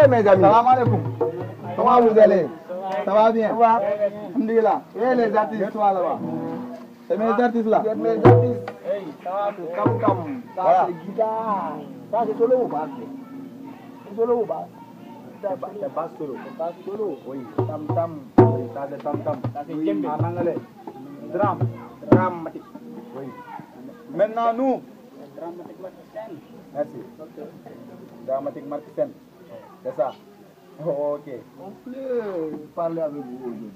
mes amis. Salam alaikum. Comment vous allez? Ça va bien? Alhamdulillah. Et les artistes, toi là-bas? C'est mes artistes là? Mes artistes. Ça va, Tam. Ça c'est guitare. Ça c'est solo ou pas? C'est solo ou pas? C'est pas solo. C'est pas solo. Oui. Tam. Oui, ça c'est tam. Ça c'est djembé. En anglais. Drum. Dramatique. Oui. Maintenant nous. Dramatique Marquisen. Merci. Dramatique Marquisen. C'est ça. Oh, ok. On peut parler avec vous aujourd'hui.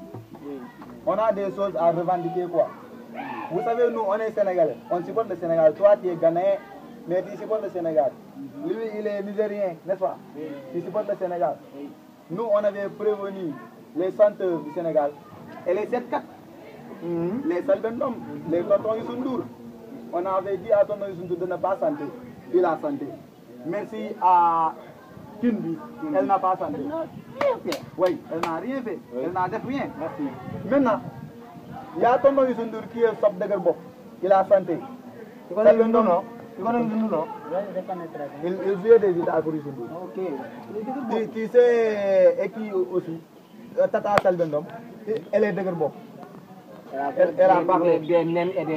On a des choses à revendiquer quoi. Vous savez, nous, on est Sénégalais. On supporte le Sénégal. Toi, tu es Ghanéen, mais tu supportes le Sénégal. Lui, il est Nigérien, n'est-ce pas? Tu supportes le Sénégal. Nous, on avait prévenu les chanteurs du Sénégal et les 7-4, les Salbendom, les tontons Youssou. On avait dit à tonton Youssou de ne pas chanter. Il a chanté. Merci à Kinbi, elle n'a pas chanté. Oui, elle n'a rien fait. Elle n'a fait rien. Merci. Maintenant, il y a tonton Youssou qui est sub de Gerbo. Il a chanté. Tu connais le nom, non? Tu connais le nom, non? Il jouait des guitares pour Youssou. Ok. Tu sais, et qui aussi? Tata Salbendom, elle est de Gerbo. Elle a parlé des naines et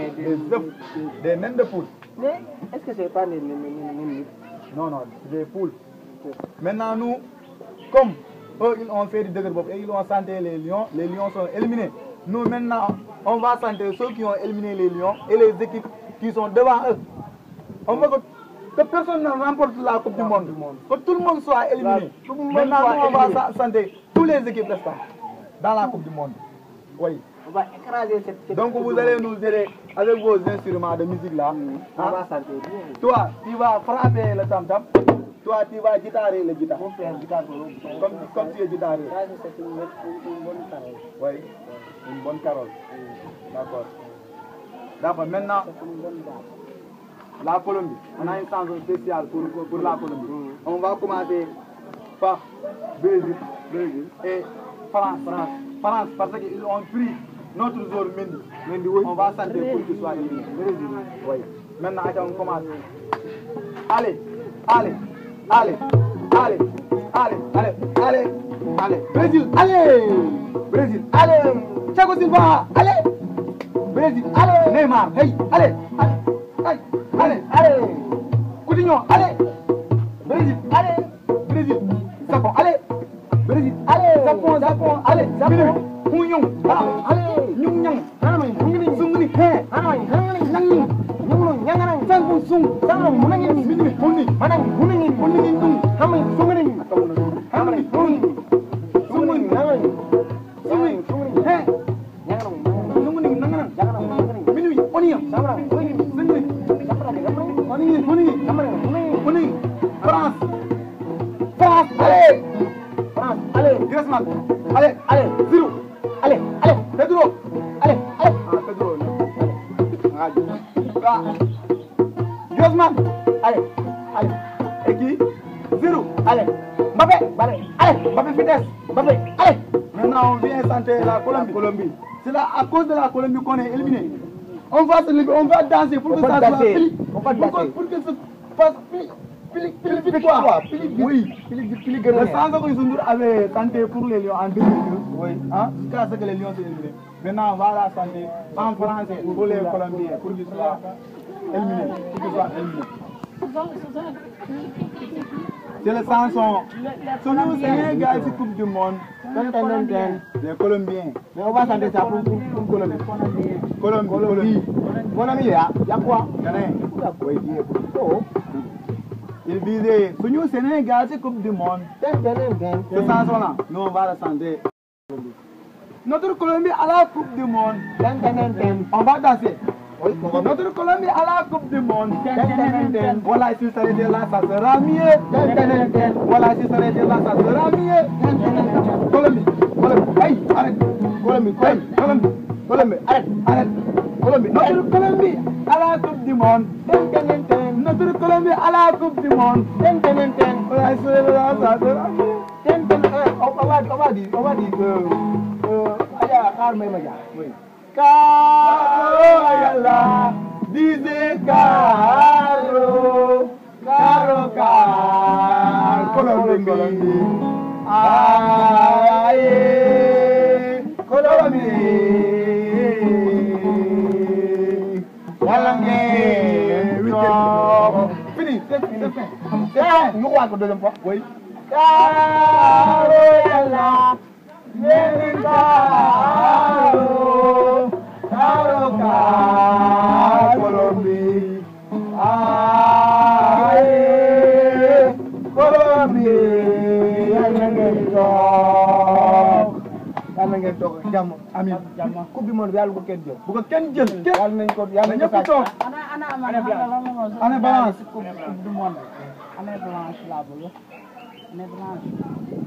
des naines de poule. Mais est-ce que c'est pas des naines? Non, des poules. Maintenant, nous, comme eux, ils ont fait du Degerbob et ils ont chanté les lions sont éliminés. Nous, maintenant, on va chanter ceux qui ont éliminé les lions et les équipes qui sont devant eux. On veut que personne ne remporte la Coupe du Monde, que tout le monde soit éliminé. Maintenant, on va chanter toutes les équipes restants dans la Coupe du Monde. Oui. On va écraser cette. Donc, vous allez nous aider avec vos instruments de musique là. On va chanter bien. Toi, tu vas frapper le tam-tam. Toi, tu vas guitarer le guitare. On fait un guitare Comme tu es guitariste. C'est une bonne parole. Oui, une bonne parole. D'accord. D'accord, maintenant, C'est une bonne date. la Colombie. On a une chanson spéciale pour la Colombie. On va commencer par Brésil et France, parce qu'ils ont pris notre zone Mendy. On va chanter pour qu'il soit éliminé. Brésil. Oui. Maintenant, on commence. Allez. Brésil, allez. Thiago Silva, allez. Brésil, allez. Neymar, hey, allez. Coutinho, allez. Brésil, allez. Japon, allez. Brésil, allez. Japon, allez. Hunyong, allez. Nyung, Sungni, hey. France, allez. Griezmann, allez. Zero, allez. Pedro, allez. Pedro, Griezmann, allez. Et qui? Zero, allez. Mbappé, allez. Mbappé vitesse, allez. Maintenant on vient chanter la Colombie. C'est là à cause de la Colombie qu'on est éliminé. On va danser pour que ça soit pili. Pour que ça fasse pili victoire. Oui. Le sang que Youssou avait chanté pour les Lions en 2012. Oui. Jusqu'à ce que les Lions soient éliminés. Maintenant on va la chanter en français pour les Colombiens pour qu'ils soient éliminés. C'est la chanson. Sunu Sénégal c'est Coupe du Monde. Les Colombiens. Mais on va chanter ça pour Colombie. Colombie. Mon ami, il y a quoi? Oui, il disait Sunu Sénégal c'est Coupe du Monde. Cette chanson-là, nous on va la chanter. Notre Colombie à la Coupe du Monde. On va danser. Notre Colombie à la Coupe du Monde. Voilà, si ça s'arrête là, ça sera mieux. Voilà, si ça s'arrête là, ça sera mieux. Colombie, hey, arrête. Colombie, arrête. Notre Colombie à la Coupe du Monde. Notre Colombie à la Coupe du Monde. Voilà, si ça s'arrête là, ça sera mieux. On va dire Caro ayala, dice caro, Colombie. Aye, Colombie. Walangue. Fini, c'est fin. Nous croyons que deuxième fois. Oui. Caro yalla, yeni caro, caro Colombie. Aye, Colombie. Yalla ngeen toog jàmm amiin coupe du monde bi yàlla bu ko kenn jël bu ko kenn jël yàlla nañ ko ñëpp toog Ana balance coupe du monde. Année blanche la bëgg. Année blanche.